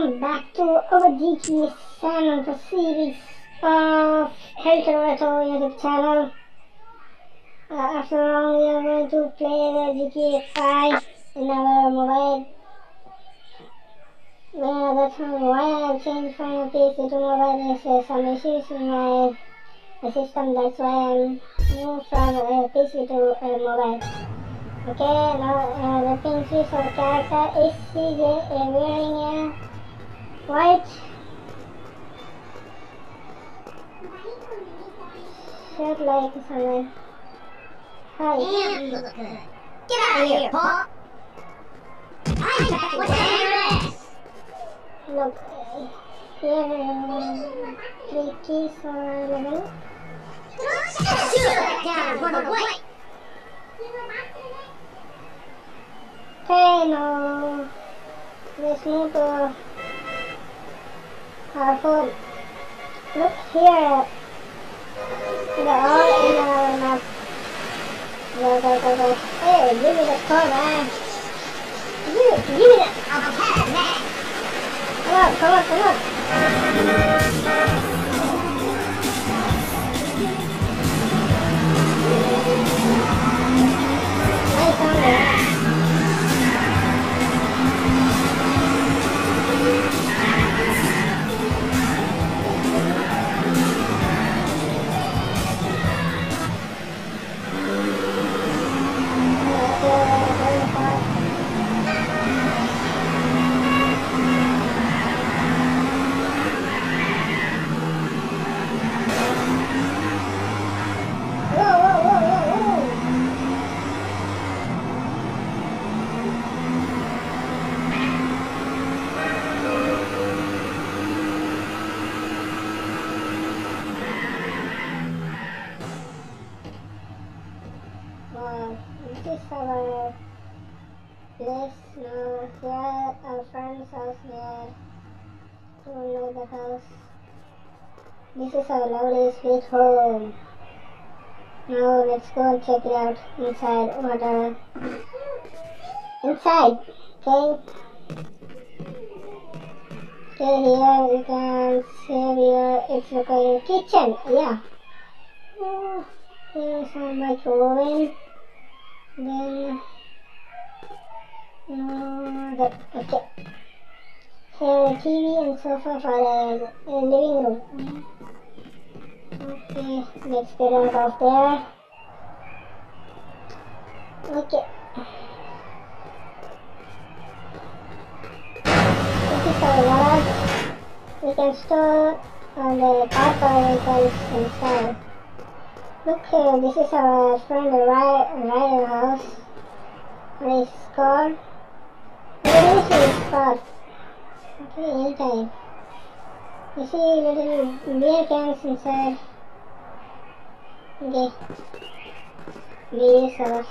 welcome back to our GTA San Andreas series of Hell Toronto YouTube channel. After long we are going to play the GTA 5 in our mobile. That's why I have changed from PC to mobile. There's some issues in my system, that's why I'm moved from PC to mobile. Okay, now let me introduce our character is CJ, wearing a white shirt like someone. Hi. Damn, you look good. Get out of here, Paul. I'm back with this. Look, here 3 keys are available. Shoot that down for the way. Okay, now let's move to our phone. Look here, they're all in our map. Go. Hey, give me the code, man. Give me that. I'll have that. Come on. Nice on there. This is our place now. Here our friend's house here. Don't know the house. This is our lovely sweet home. Now let's go and check it out inside. What inside? Okay. Okay, here we can see here it's like a kitchen. Yeah. Oh, here's some microwave. Then okay. Here TV and sofa for the living room. Okay, let's get out of there. Okay. This is our garage. We can store the car vehicles inside. Look here, this is our friend Ryan house. What is it called? Where is his car? Okay, anytime. You see little beer cans inside. Okay. Beer sauce.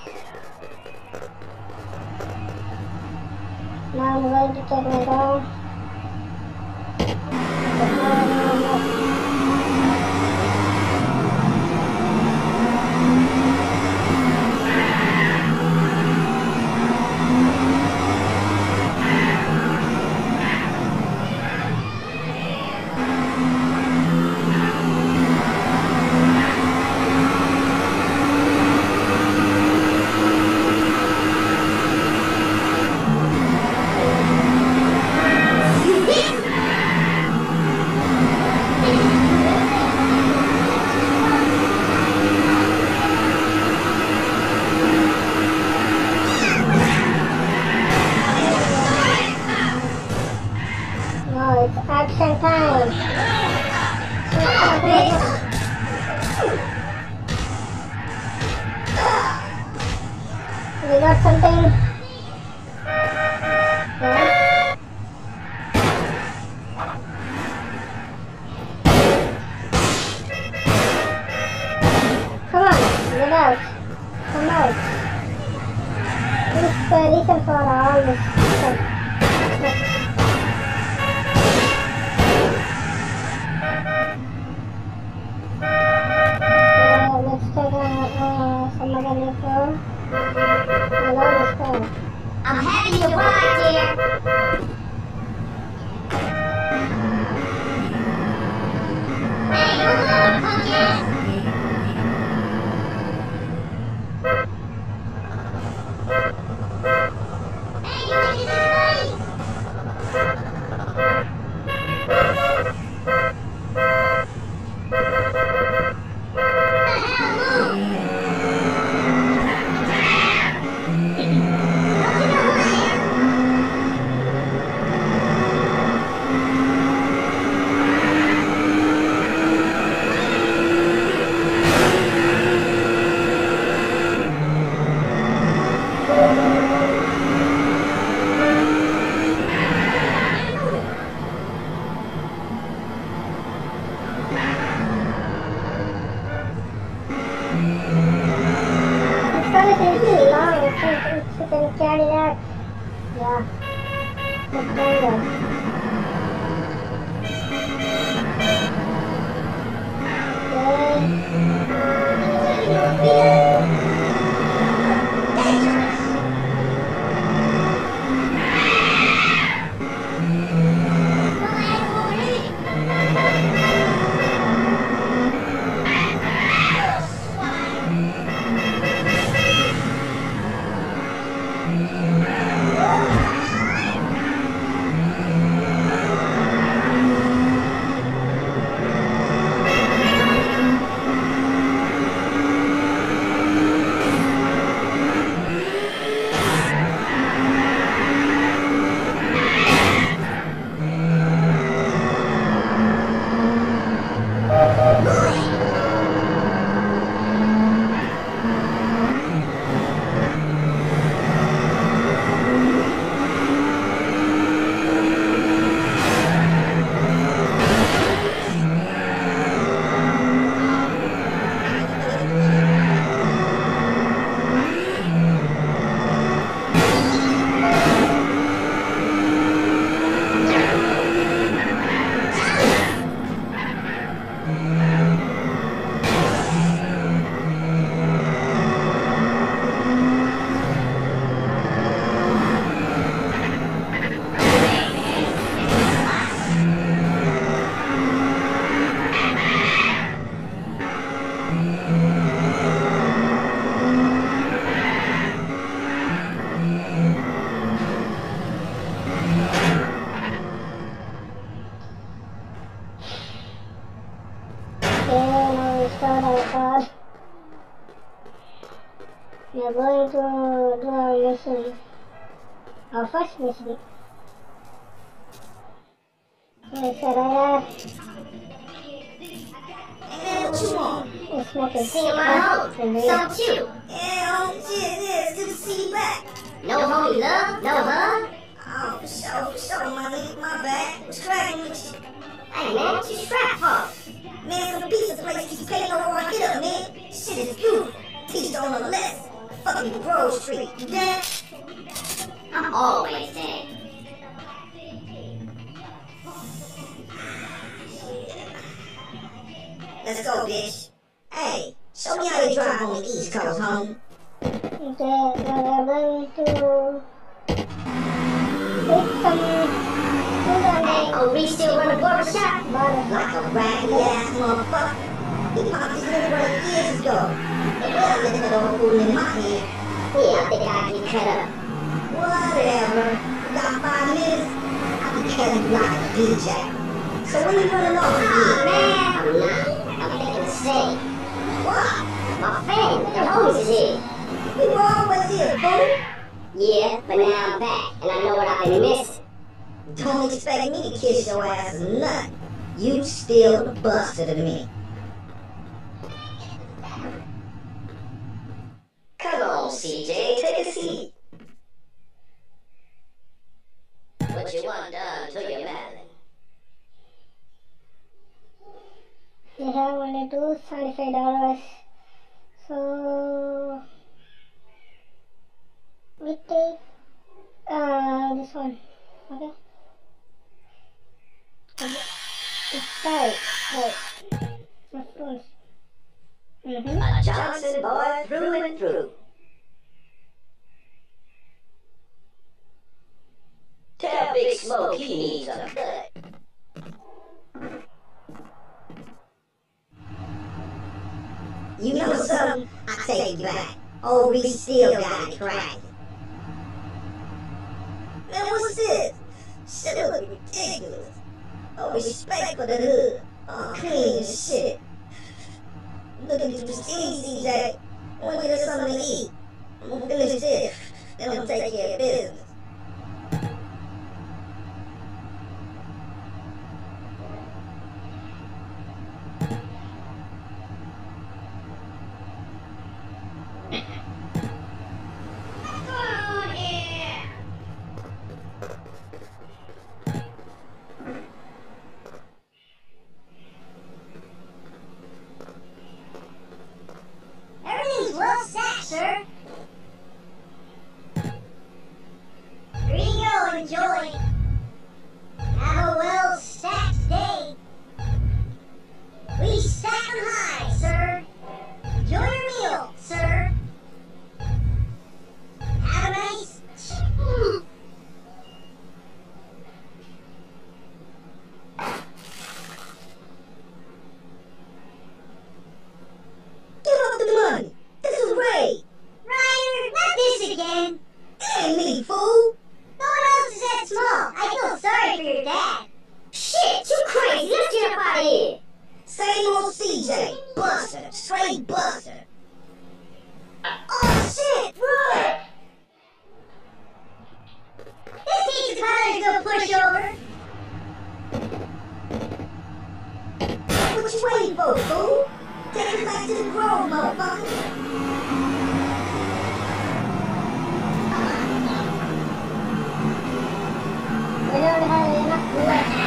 Now I'm going to check my dog. It's action time. We got something. Yeah. Come on, get out. Come out. This is the reason for all this stuff. I'm having you right here. We are going to do our mission, our first mission. Yes, sir. What you want? It's smoking. See my hoe? So cute. Yeah, shit, it is. Good to see you back. No homie love? No hug? Oh, for sure, my nigga. My bad. What's cracking with you? Hey, man, what you strapped for? Man, some pizza place keep paying over our hit up, man. Shit is beautiful. Pizza on the left. Fucking Grove Street. You dead? I'm always dead. Let's go, bitch. Hey, show me how you drive on the East Coast, homie. Okay, now we are going to take some food on Hey, oh, we still run a barbershop? the Like a raggedy ass motherfucker. He popped his little brother years ago. But well, listen to the old fool in my head. Yeah, I think I can cut up. Whatever. You got 5 minutes? I'll be cutting you like a DJ. So when you running off again? Man, I'm not. I'm thinking stay. What? My family, the homies is here. We were always here, fool. Yeah, but now I'm back, and I know what I've been missing. Don't expect me to kiss your ass or nothing. You still the buster to me. Come on, CJ, take a seat. What you want done to your Madeline? We have only $275. So we take this one. Okay. It's tight. Right. Of course. A Johnson boy through and through. Tell Big Smoke he needs a cut. You know something? I take it back. Oh, we still got it cracking. Man, what's this? Shit look ridiculous. Oh, respect for the hood. Oh, clean as shit. Look at you prestige, CJ. I want to get us something to eat. I'm gonna finish this. Then I'm gonna take care of business. Everything's well set, sir. Here you go, enjoy. DJ, Buster, straight Buster. Oh shit, run! This teacher's probably a good pushover. What you waiting for, fool? Take us back to the grove, motherfucker. We don't have enough left.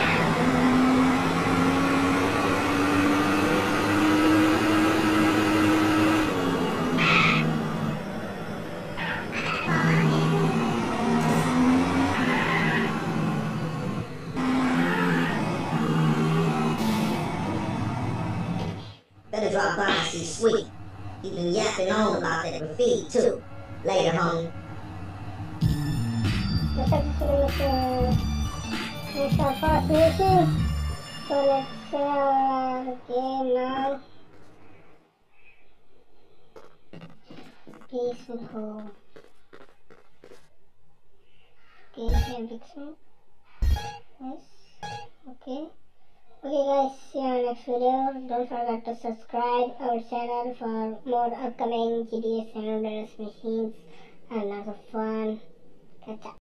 Better drop by and see Sweet. He been yapping on about that graffiti too. Later, homie. Let's actually finish our first mission. So let's say our game now. Peaceful home. Okay, here Vixen. Yes. Okay. Okay guys, see you on the next video. Don't forget to subscribe our channel for more upcoming GTA San Andreas machines and lots of fun. Catch up.